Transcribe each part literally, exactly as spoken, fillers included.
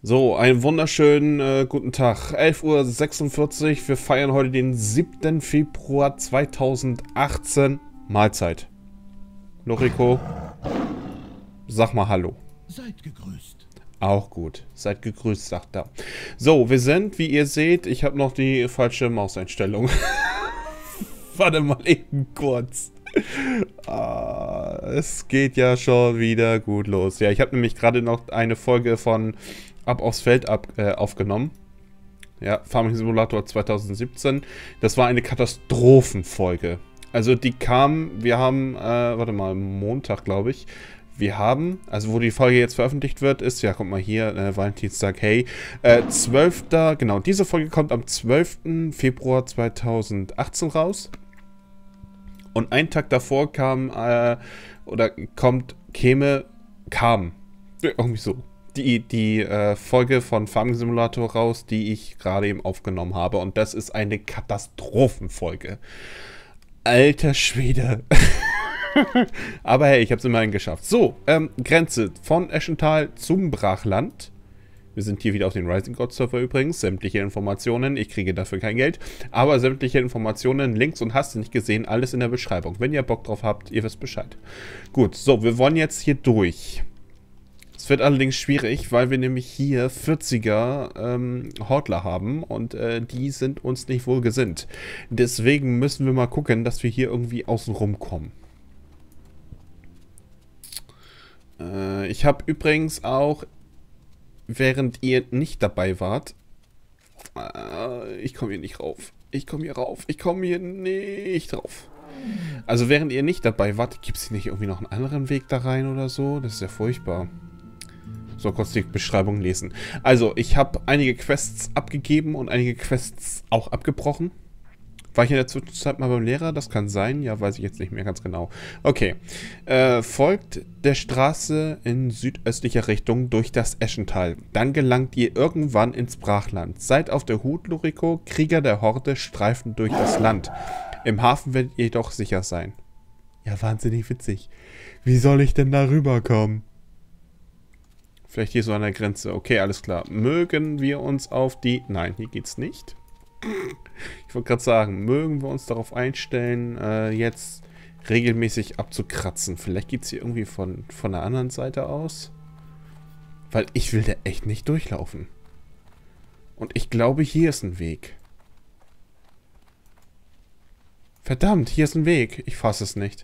So, einen wunderschönen äh, guten Tag. elf Uhr sechsundvierzig. Wir feiern heute den siebten Februar zweitausendachtzehn. Mahlzeit. Noriko, sag mal Hallo. Seid gegrüßt. Auch gut. Seid gegrüßt, sagt er. So, wir sind, wie ihr seht, ich habe noch die falsche Mauseinstellung. Warte mal eben kurz. Ah, es geht ja schon wieder gut los. Ja, ich habe nämlich gerade noch eine Folge von Ab aufs Feld ab, äh, aufgenommen. Ja, Farming Simulator zweitausendsiebzehn. Das war eine Katastrophenfolge. Also die kam, wir haben, äh, warte mal, Montag, glaube ich. Wir haben, also wo die Folge jetzt veröffentlicht wird, ist, ja, kommt mal hier, äh, Valentinstag, hey, äh, zwölfter Genau, diese Folge kommt am zwölften Februar zweitausendachtzehn raus. Und einen Tag davor kam, äh, oder kommt, käme, kam, irgendwie so, die, die äh, Folge von Farming Simulator raus, die ich gerade eben aufgenommen habe. Und das ist eine Katastrophenfolge. Alter Schwede. Aber hey, ich habe es immerhin geschafft. So, ähm, Grenze von Eschental zum Brachland. Wir sind hier wieder auf den Rising God Server übrigens. Sämtliche Informationen, ich kriege dafür kein Geld. Aber sämtliche Informationen, Links und hast du nicht gesehen, alles in der Beschreibung. Wenn ihr Bock drauf habt, ihr wisst Bescheid. Gut, so, wir wollen jetzt hier durch. Es wird allerdings schwierig, weil wir nämlich hier vierziger ähm, Hortler haben und äh, die sind uns nicht wohlgesinnt. Deswegen müssen wir mal gucken, dass wir hier irgendwie außen rumkommen. Äh, ich habe übrigens auch, während ihr nicht dabei wart, äh, ich komme hier nicht rauf. Ich komme hier rauf. Ich komme hier nicht rauf. Also während ihr nicht dabei wart, gibt es hier nicht irgendwie noch einen anderen Weg da rein oder so? Das ist ja furchtbar. So, kurz die Beschreibung lesen. Also, ich habe einige Quests abgegeben und einige Quests auch abgebrochen. War ich in der Zwischenzeit mal beim Lehrer? Das kann sein. Ja, weiß ich jetzt nicht mehr ganz genau. Okay. Äh, folgt der Straße in südöstlicher Richtung durch das Eschental. Dann gelangt ihr irgendwann ins Brachland. Seid auf der Hut, Luriko. Krieger der Horde streifen durch das Land. Im Hafen werdet ihr jedoch sicher sein. Ja, wahnsinnig witzig. Wie soll ich denn da rüberkommen? Vielleicht hier so an der Grenze. Okay, alles klar. Mögen wir uns auf die... Nein, hier geht's nicht. Ich wollte gerade sagen, mögen wir uns darauf einstellen, äh, jetzt regelmäßig abzukratzen. Vielleicht geht's hier irgendwie von, von der anderen Seite aus. Weil ich will da echt nicht durchlaufen. Und ich glaube, hier ist ein Weg. Verdammt, hier ist ein Weg. Ich fasse es nicht.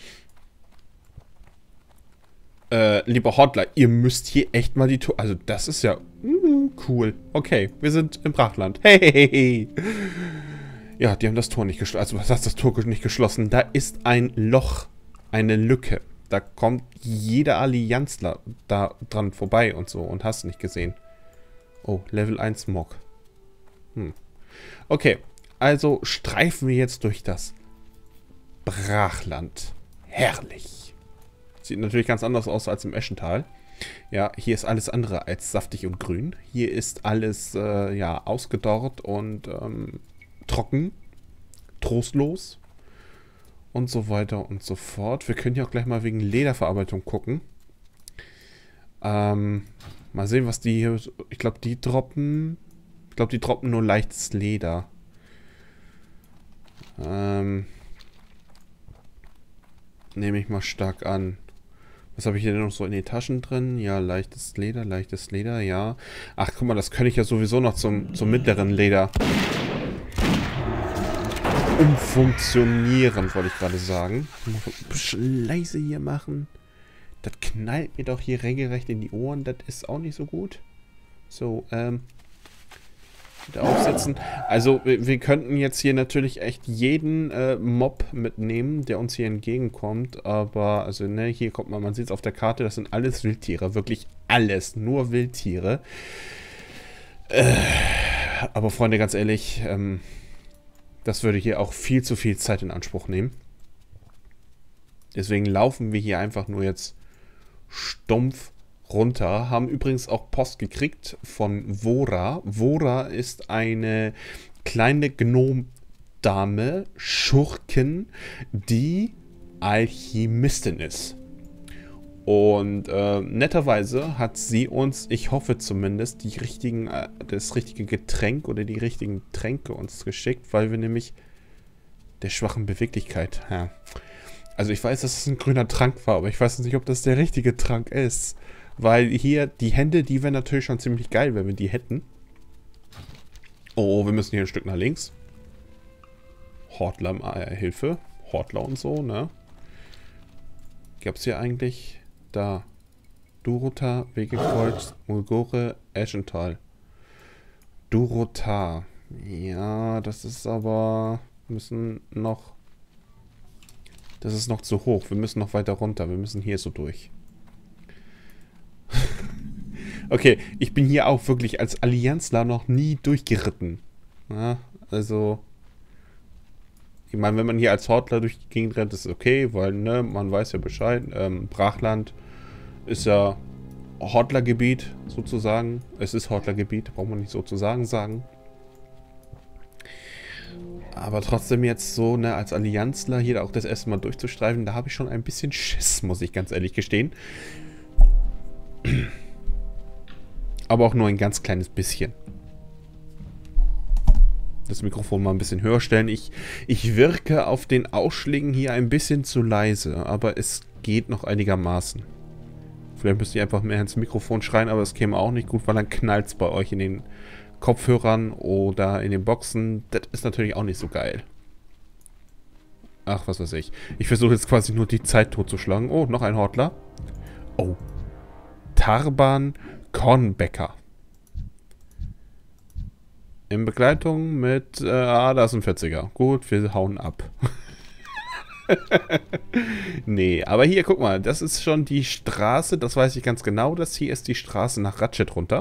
Äh, lieber Hortler, ihr müsst hier echt mal die Tour... Also, das ist ja mm, cool. Okay, wir sind im Brachland. Hey, hey, hey. Ja, die haben das Tor nicht geschlossen. Also, was heißt das Tor nicht geschlossen? Da ist ein Loch. Eine Lücke. Da kommt jeder Allianzler da dran vorbei und so. Und hast nicht gesehen. Oh, Level eins Mock. Hm. Okay, also streifen wir jetzt durch das Brachland. Herrlich. Sieht natürlich ganz anders aus als im Eschental. Ja, hier ist alles andere als saftig und grün. Hier ist alles, äh, ja, ausgedorrt und ähm, trocken, trostlos und so weiter und so fort. Wir können ja auch gleich mal wegen Lederverarbeitung gucken. Ähm, mal sehen, was die hier... Ich glaube, die droppen... Ich glaube, die droppen nur leichtes Leder. Ähm... Nehme ich mal stark an. Was habe ich hier denn noch so in den Taschen drin? Ja, leichtes Leder, leichtes Leder, ja. Ach, guck mal, das kann ich ja sowieso noch zum, zum mittleren Leder umfunktionieren, wollte ich gerade sagen. Ich muss ein bisschen leise hier machen. Das knallt mir doch hier regelrecht in die Ohren. Das ist auch nicht so gut. So, ähm... wieder aufsetzen. Also, wir, wir könnten jetzt hier natürlich echt jeden äh, Mob mitnehmen, der uns hier entgegenkommt. Aber, also, ne, hier kommt man, man sieht es auf der Karte, das sind alles Wildtiere. Wirklich alles. Nur Wildtiere. Äh, aber, Freunde, ganz ehrlich, ähm, das würde hier auch viel zu viel Zeit in Anspruch nehmen. Deswegen laufen wir hier einfach nur jetzt stumpf runter. Haben übrigens auch Post gekriegt von Vora. Vora ist eine kleine Gnomdame, Schurkin, die Alchemistin ist. Und äh, netterweise hat sie uns, ich hoffe zumindest, die richtigen, äh, das richtige Getränk oder die richtigen Tränke uns geschickt, weil wir nämlich der schwachen Beweglichkeit, ja. Also ich weiß, dass es ein grüner Trank war, aber ich weiß nicht, ob das der richtige Trank ist. Weil hier die Hände, die wären natürlich schon ziemlich geil, wenn wir die hätten. Oh, wir müssen hier ein Stück nach links. Hortler, äh, Hilfe. Hortler und so, ne? Gab's hier eigentlich... Da. Durota, Wegekreuz, Mulgore, Eschental. Durota. Ja, das ist aber... Wir müssen noch... Das ist noch zu hoch. Wir müssen noch weiter runter. Wir müssen hier so durch. Okay, ich bin hier auch wirklich als Allianzler noch nie durchgeritten. Ja, also... Ich meine, wenn man hier als Hortler durch die Gegend rennt, ist okay, weil, ne, man weiß ja Bescheid. Ähm, Brachland ist ja Hortlergebiet, sozusagen. Es ist Hortlergebiet, braucht man nicht sozusagen sagen. Aber trotzdem jetzt so, ne, als Allianzler hier auch das erste Mal durchzustreifen, da habe ich schon ein bisschen Schiss, muss ich ganz ehrlich gestehen. Aber auch nur ein ganz kleines bisschen. Das Mikrofon mal ein bisschen höher stellen. Ich, ich wirke auf den Ausschlägen hier ein bisschen zu leise, aber es geht noch einigermaßen. Vielleicht müsst ihr einfach mehr ins Mikrofon schreien, aber es käme auch nicht gut, weil dann knallt es bei euch in den Kopfhörern oder in den Boxen. Das ist natürlich auch nicht so geil. Ach, was weiß ich. Ich versuche jetzt quasi nur die Zeit totzuschlagen. Oh, noch ein Hortler. Oh. Tarban Kornbecker. In Begleitung mit, äh, ah, da ist ein vierziger. Gut, wir hauen ab. Nee, aber hier, guck mal, das ist schon die Straße, das weiß ich ganz genau. Das hier ist die Straße nach Ratchet runter.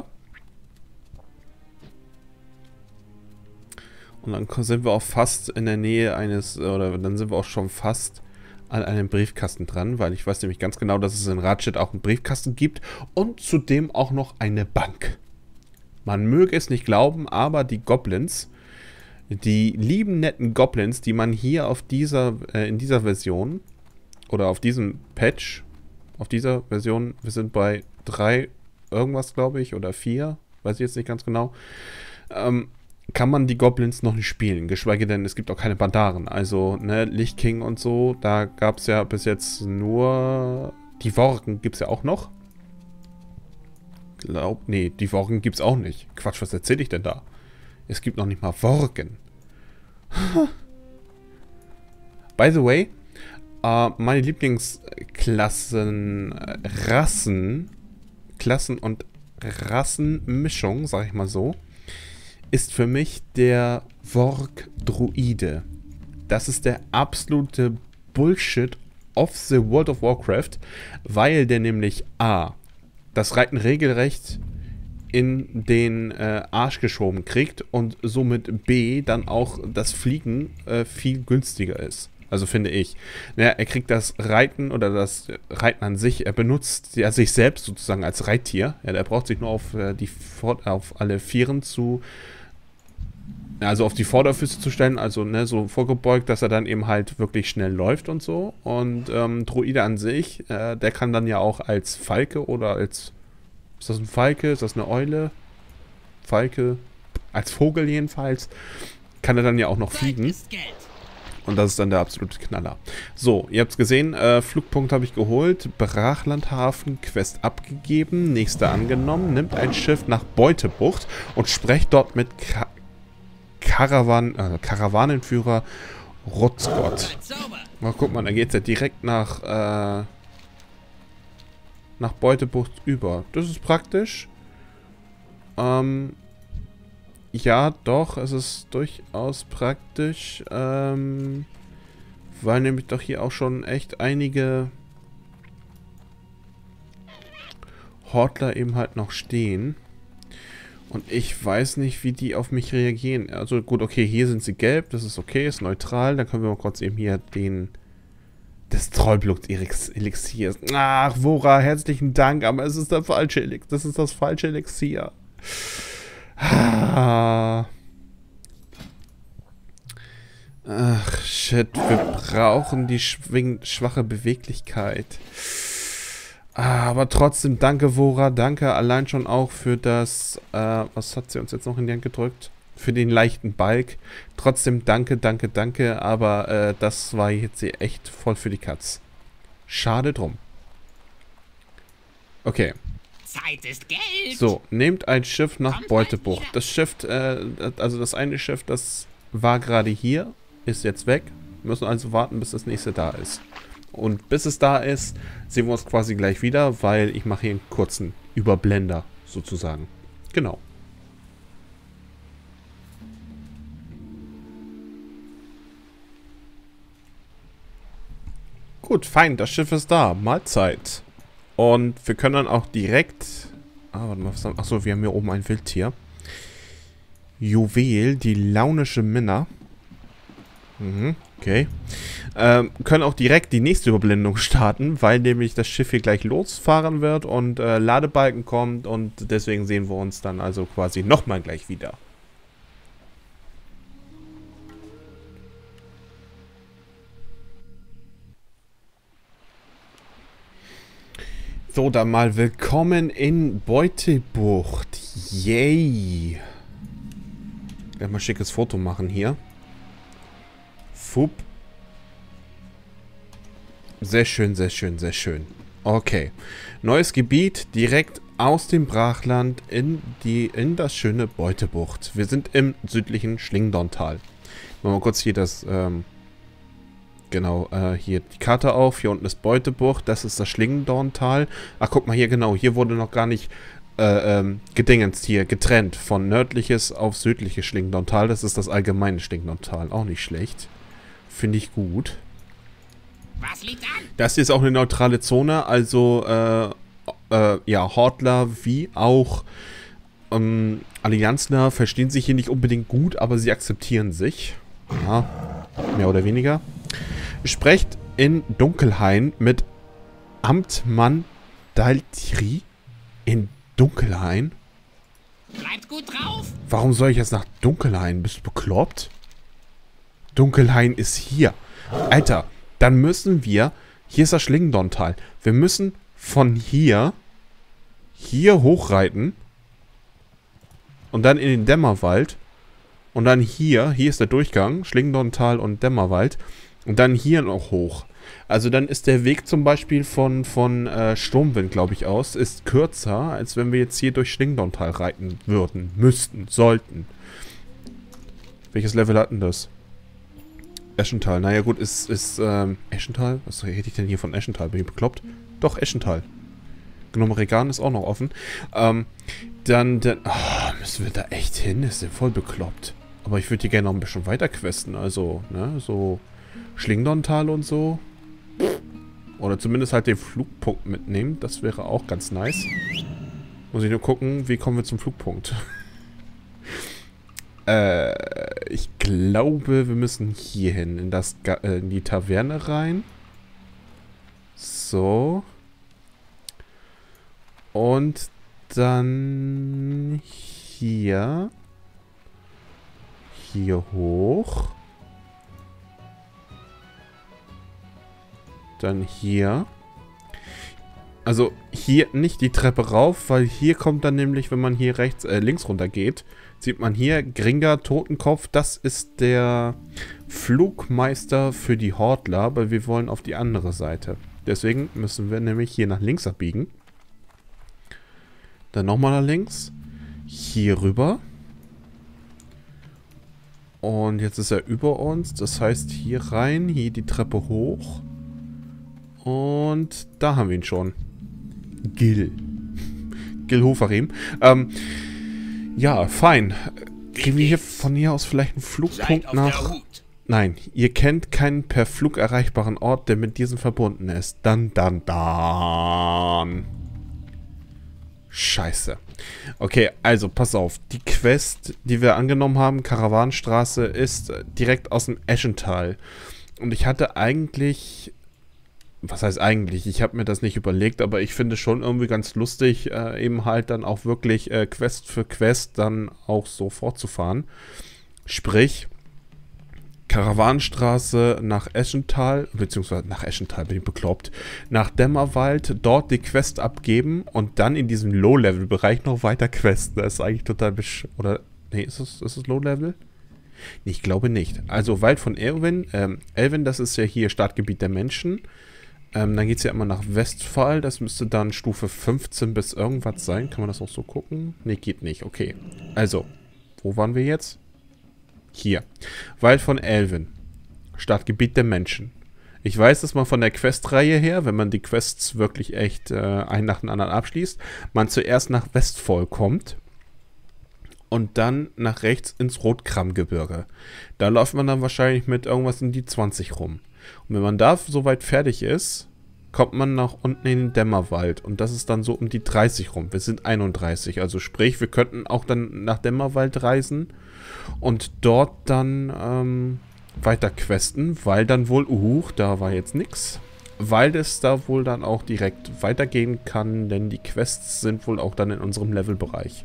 Und dann sind wir auch fast in der Nähe eines, oder dann sind wir auch schon fast an einem Briefkasten dran, weil ich weiß nämlich ganz genau, dass es in Ratchet auch einen Briefkasten gibt und zudem auch noch eine Bank. Man möge es nicht glauben, aber die Goblins, die lieben netten Goblins, die man hier auf dieser, äh, in dieser Version oder auf diesem Patch, auf dieser Version, wir sind bei drei irgendwas, glaube ich, oder vier, weiß ich jetzt nicht ganz genau, ähm, kann man die Goblins noch nicht spielen, geschweige denn, es gibt auch keine Bandaren, also, ne, Lich King und so, da gab es ja bis jetzt nur, die Worgen gibt es ja auch noch. Glaub, nee, die Worgen gibt's auch nicht. Quatsch, was erzähle ich denn da? Es gibt noch nicht mal Worgen. By the way, äh, meine Lieblingsklassen, Rassen, Klassen- und Rassenmischung, sag ich mal so, ist für mich der Worg-Druide. Das ist der absolute Bullshit of the World of Warcraft, weil der nämlich A, das Reiten regelrecht in den äh, Arsch geschoben kriegt und somit B dann auch das Fliegen äh, viel günstiger ist. Also finde ich. Naja, er kriegt das Reiten oder das Reiten an sich, er benutzt ja sich selbst sozusagen als Reittier. Ja, der braucht sich nur auf, äh, die, auf alle Vieren zu, also auf die Vorderfüße zu stellen, also ne, so vorgebeugt, dass er dann eben halt wirklich schnell läuft und so. Und ähm, Druide an sich, äh, der kann dann ja auch als Falke oder als, ist das ein Falke, ist das eine Eule? Falke, als Vogel jedenfalls, kann er dann ja auch noch fliegen. Und das ist dann der absolute Knaller. So, ihr habt es gesehen, äh, Flugpunkt habe ich geholt, Brachlandhafen, Quest abgegeben, nächster angenommen, nimmt ein Schiff nach Beutebucht und sprecht dort mit Ka Karawan, äh, Karawanenführer Rutzgott. Mal guck mal, da geht es ja direkt nach, äh, nach Beutebucht über. Das ist praktisch. Ähm, ja, doch, es ist durchaus praktisch, ähm, weil nämlich doch hier auch schon echt einige Hortler eben halt noch stehen. Und ich weiß nicht, wie die auf mich reagieren. Also gut, okay, hier sind sie gelb, das ist okay, ist neutral. Dann können wir mal kurz eben hier den des Trollblut-Elixiers. Ach, Wora, herzlichen Dank, aber es ist der falsche Elixier. Das ist das falsche Elixier. Ach, shit, wir brauchen die schwing schwache Beweglichkeit. Aber trotzdem, danke, Vora. Danke allein schon auch für das, äh, was hat sie uns jetzt noch in die Hand gedrückt? Für den leichten Balk. Trotzdem danke, danke, danke. Aber äh, das war jetzt hier echt voll für die Katz. Schade drum. Okay. Zeit ist Geld. So, nehmt ein Schiff nach Beutebucht. Das Schiff, äh, also das eine Schiff, das war gerade hier, ist jetzt weg. Wir müssen also warten, bis das nächste da ist. Und bis es da ist, sehen wir uns quasi gleich wieder, weil ich mache hier einen kurzen Überblender, sozusagen. Genau. Gut, fein, das Schiff ist da. Mahlzeit. Und wir können dann auch direkt... Ah, warte mal, was haben... Achso, wir haben hier oben ein Wildtier. Juwel, die launische Minna. Mhm, okay. Ähm, können auch direkt die nächste Überblendung starten, weil nämlich das Schiff hier gleich losfahren wird und äh, Ladebalken kommt und deswegen sehen wir uns dann also quasi nochmal gleich wieder. So, dann mal willkommen in Beutebucht. Yay. Ich werde mal ein schickes Foto machen hier. Fupp. Sehr schön, sehr schön, sehr schön. Okay. Neues Gebiet direkt aus dem Brachland in, die, in das schöne Beutebucht. Wir sind im südlichen Schlingdorntal. Machen wir mal kurz hier das, ähm, genau, äh, hier die Karte auf. Hier unten ist Beutebucht. Das ist das Schlingdorntal. Ach, guck mal hier, genau. Hier wurde noch gar nicht äh, ähm, gedingenst hier, getrennt von nördliches auf südliches Schlingdorntal. Das ist das allgemeine Schlingdorntal. Auch nicht schlecht. Finde ich gut. Was liegt an? Das hier ist auch eine neutrale Zone, also äh, äh, ja, Hortler wie auch ähm, Allianzler verstehen sich hier nicht unbedingt gut, aber sie akzeptieren sich. Ja, mehr oder weniger. Sprecht in Dunkelhain mit Amtmann Daltri in Dunkelhain. Bleibt gut drauf. Warum soll ich jetzt nach Dunkelhain? Bist du bekloppt? Dunkelhain ist hier. Alter, dann müssen wir... Hier ist das Schlingdorntal. Wir müssen von hier... Hier hochreiten. Und dann in den Dämmerwald. Und dann hier... Hier ist der Durchgang. Schlingdorntal und Dämmerwald. Und dann hier noch hoch. Also dann ist der Weg zum Beispiel von, von äh, Sturmwind, glaube ich, aus, ist kürzer, als wenn wir jetzt hier durch Schlingdorntal reiten würden. Müssten. Sollten. Welches Level hatten das? Eschental. Naja gut, ist, ist ähm, Eschental? Was rede ich denn hier von Eschental? Bin ich bekloppt? Doch, Eschental. Gnomeregan ist auch noch offen. Ähm, dann, dann... Oh, müssen wir da echt hin? Ist der voll bekloppt. Aber ich würde hier gerne noch ein bisschen weiter questen. Also, ne, so Schlingdorntal und so. Oder zumindest halt den Flugpunkt mitnehmen. Das wäre auch ganz nice. Muss ich nur gucken, wie kommen wir zum Flugpunkt. Äh, ich glaube, wir müssen hier hin, in, das, äh, in die Taverne rein. So. Und dann hier. Hier hoch. Dann hier. Also hier nicht die Treppe rauf, weil hier kommt dann nämlich, wenn man hier rechts, äh, links runter geht, sieht man hier Gringa Totenkopf. Das ist der Flugmeister für die Hortler, aber wir wollen auf die andere Seite. Deswegen müssen wir nämlich hier nach links abbiegen. Dann nochmal nach links. Hier rüber. Und jetzt ist er über uns. Das heißt hier rein, hier die Treppe hoch. Und da haben wir ihn schon. Gil. Gil Hoferim. Ähm, ja, fein. Kriegen wir hier von hier aus vielleicht einen Flugpunkt nach... Nein, ihr kennt keinen per Flug erreichbaren Ort, der mit diesem verbunden ist. Dann, dann, dann. Scheiße. Okay, also pass auf. Die Quest, die wir angenommen haben, Karawanenstraße, ist direkt aus dem Eschental. Und ich hatte eigentlich... Was heißt eigentlich? Ich habe mir das nicht überlegt, aber ich finde schon irgendwie ganz lustig, äh, eben halt dann auch wirklich äh, Quest für Quest dann auch so fortzufahren. Sprich, Karawanenstraße nach Eschental, beziehungsweise nach Eschental, bin ich bekloppt, nach Dämmerwald, dort die Quest abgeben und dann in diesem Low-Level-Bereich noch weiter questen. Das ist eigentlich total besch... Oder, nee, ist es, ist es Low-Level? Nee, ich glaube nicht. Also Wald von Elven, ähm, Elven, das ist ja hier Startgebiet der Menschen. Ähm, dann geht es ja immer nach Westphal, das müsste dann Stufe fünfzehn bis irgendwas sein. Kann man das auch so gucken? Nee, geht nicht, okay. Also, wo waren wir jetzt? Hier. Wald von Elven. Startgebiet der Menschen. Ich weiß, dass man von der Questreihe her, wenn man die Quests wirklich echt äh, einen nach dem anderen abschließt, man zuerst nach Westphal kommt und dann nach rechts ins Rotkram-Gebirge. Da läuft man dann wahrscheinlich mit irgendwas in die zwanzig rum. Und wenn man da soweit fertig ist, kommt man nach unten in den Dämmerwald. Und das ist dann so um die dreißig rum. Wir sind einunddreißig. Also sprich, wir könnten auch dann nach Dämmerwald reisen und dort dann ähm, weiter questen, weil dann wohl, uh, da war jetzt nix, weil es da wohl dann auch direkt weitergehen kann, denn die Quests sind wohl auch dann in unserem Levelbereich.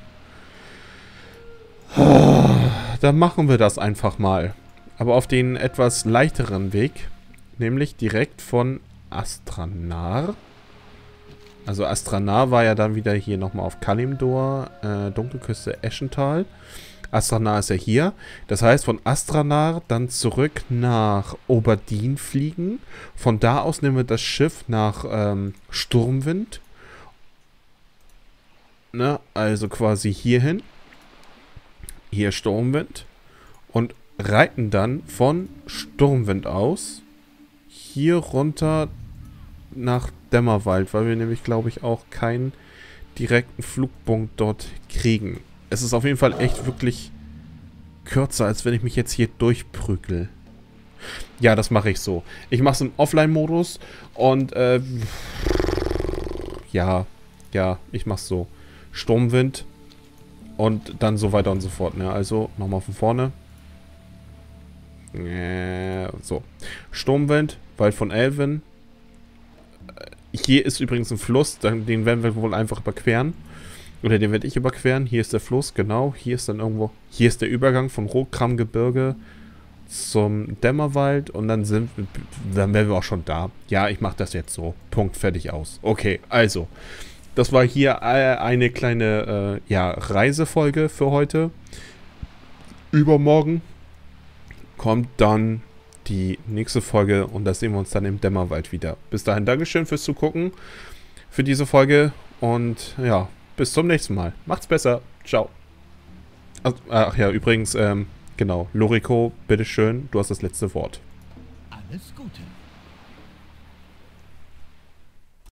Dann machen wir das einfach mal. Aber auf den etwas leichteren Weg, nämlich direkt von Astranar. Also Astranar war ja dann wieder hier nochmal auf Kalimdor, äh, Dunkelküste Eschental. Astranar ist ja hier. Das heißt, von Astranar dann zurück nach Oberdin fliegen. Von da aus nehmen wir das Schiff nach ähm, Sturmwind. Ne? Also quasi hierhin. Hier Sturmwind. Und reiten dann von Sturmwind aus hier runter nach Dämmerwald, weil wir nämlich, glaube ich, auch keinen direkten Flugpunkt dort kriegen. Es ist auf jeden Fall echt wirklich kürzer, als wenn ich mich jetzt hier durchprügel. Ja, das mache ich so. Ich mache es im Offline-Modus und äh, ja, ja, ich mache es so. Sturmwind und dann so weiter und so fort. Ne? Also nochmal von vorne. Äh, so. Sturmwind, Wald von Elven. Hier ist übrigens ein Fluss, den werden wir wohl einfach überqueren. Oder den werde ich überqueren. Hier ist der Fluss, genau. Hier ist dann irgendwo... Hier ist der Übergang vom Rotkram-Gebirge zum Dämmerwald. Und dann sind dann wären wir auch schon da. Ja, ich mache das jetzt so. Punkt, fertig, aus. Okay, also. Das war hier eine kleine äh, ja, Reisefolge für heute. Übermorgen kommt dann die nächste Folge und da sehen wir uns dann im Dämmerwald wieder. Bis dahin, Dankeschön fürs Zugucken, für diese Folge und ja, bis zum nächsten Mal. Macht's besser. Ciao. Ach, ach ja, übrigens, ähm, genau, Lorico, bitteschön, du hast das letzte Wort. Alles Gute.